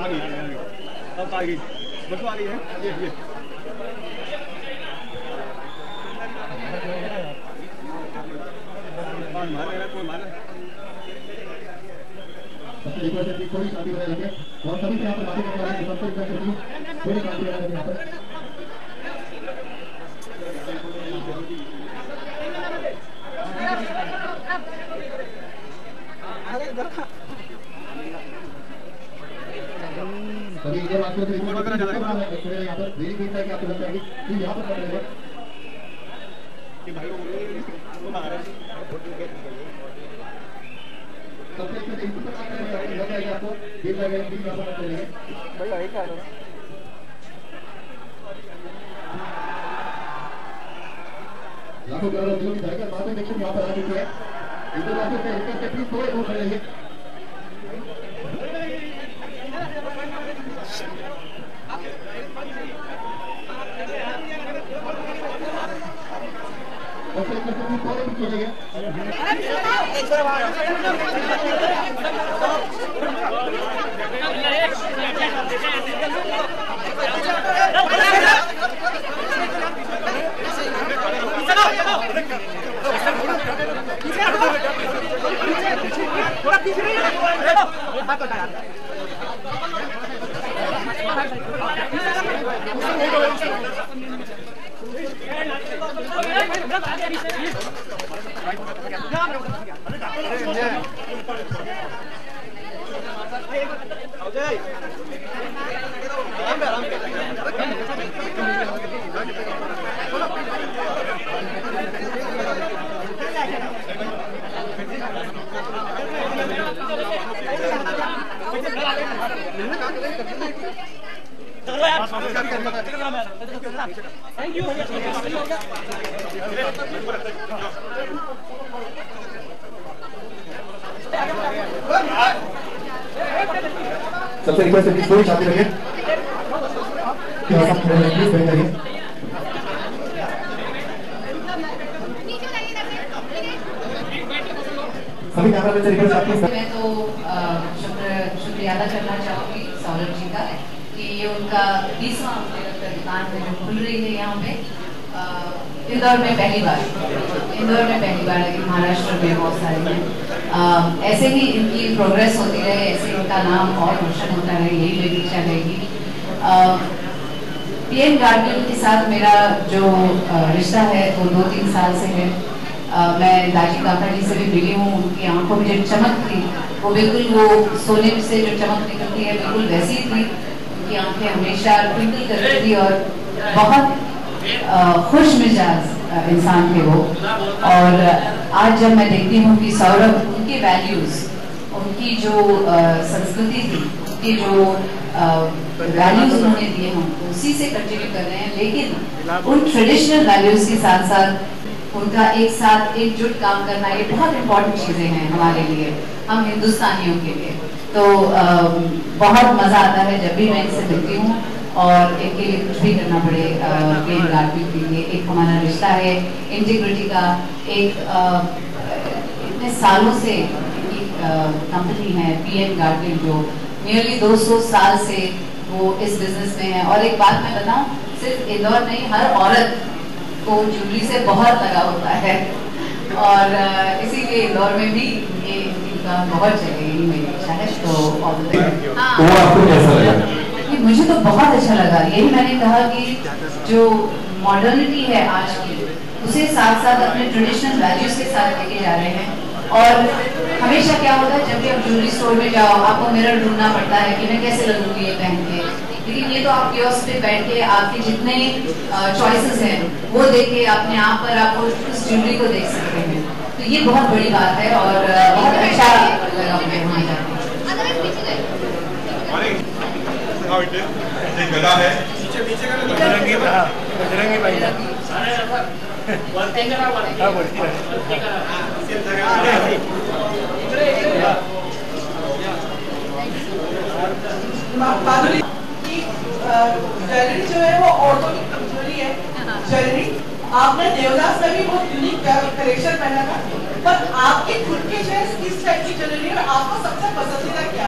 आ गई अब आ गई बस आ गई है ये मार रहा कोई मार थोड़ी शादी बना रही है और सभी से यहाँ पर बातें करना है थोड़ी शादी बना रही है सभी ये बात को यहाँ पर देरी की है कि आपको लगता है कि यहाँ पर पड़ रहे कि भाई वो मार सबसे अच्छा इनपुट लगता है कि आपको देर लगेगा भी यहाँ पर चलेंगे भाई आए क्या लाखों करोड़ों दिलों की धड़कन बातें देखिए यहाँ पर आ चुकी है इनको बातों से इनका प्लीज थोड़े दूर खड़े रहिए सबसे अच्छा प्लीज थोड़े भी चलेंगे थैंक यू सबसे रिक्वेस्ट है थोड़ी शादी रखिए सभी कैमरा में से रिक्वेस्ट आपकी मैं तो शुक्रिया अदा करना चाहूँगी सौरभ जी का कि ये उनका 20वां दुकान में जो खुल रही है यहाँ पे इंदौर में पहली बार लेकिन महाराष्ट्र में बहुत सारे हैं। ऐसे ही इनकी प्रोग्रेस होती रहे, ऐसे इनका नाम और रोशन होता रहे, यही मेरी इच्छा रहेगी। पीएन गार्डन के साथ मेरा जो रिश्ता है वो 2-3 साल से है। मैं दाजी काका जी से भी मिली हूँ, उनकी आंखों में जो चमक थी वो बिल्कुल वो सोने से जो चमक निकलती है बिल्कुल वैसी थी। उनकी आंखें हमेशा ट्विंकल करती थी और बहुत खुश मिजाज इंसान थे वो। और आज जब मैं देखती हूँ कि सौरभ उनके वैल्यूज, उनकी जो संस्कृति थी, उनकी जो वैल्यूज उन्होंने दिए हम उसी से कंटिन्यू कर रहे हैं, लेकिन उन ट्रेडिशनल वैल्यूज के साथ साथ उनका एक साथ एकजुट काम करना ये बहुत इम्पोर्टेंट चीज़ें हैं हमारे लिए, हम हिंदुस्तानियों के लिए। तो बहुत मज़ा आता है जब भी मैं इनसे मिलती हूँ और इनके लिए कुछ भी करना पड़े पीएन गार्डन के लिए। एक हमारा रिश्ता है इंटीग्रिटी का, एक इतने सालों से इनकी कंपनी है पीएन गार्डन जो नियरली 200 साल से वो इस बिजनेस में है। और एक बात मैं बताऊं, सिर्फ इंदौर नहीं, हर औरत को ज्वेलरी से बहुत लगा होता है और इसीलिए इंदौर में भी ये इनका बहुत चले, यही मेरी इच्छा है। तो आपको कैसा लगा? मुझे तो बहुत अच्छा लगा। यही मैंने कहा कि जो मॉडर्निटी है आज की, उसे साथ साथ अपने ट्रेडिशनल वैल्यूज के साथ लेके जा रहे हैं। और हमेशा क्या होता है, जब भी आप ज्वेलरी स्टोर में जाओ आपको मिरर ढूंढना पड़ता है कि मैं कैसे लगूंगी ये पहन के, लेकिन ये तो आप कियोस्क पे बैठ के आपके जितने चॉइसेस हैं वो देख के अपने आप पर आप उस ज्वेलरी को देख सकते हैं। तो ये बहुत बड़ी बात है और बहुत अच्छा लगा मुझे वहाँ जाकर। गदा है बजरंगी भाई ज्वेलरी जो है वो औरतों की कमजोरी है। ज्वेलरी आपने देवदास में भी बहुत यूनिक कलेक्शन पहना था, पर आपके खुद के जो है किस टाइप की ज्वेलरी है, आपको सबसे पसंदीदा क्या?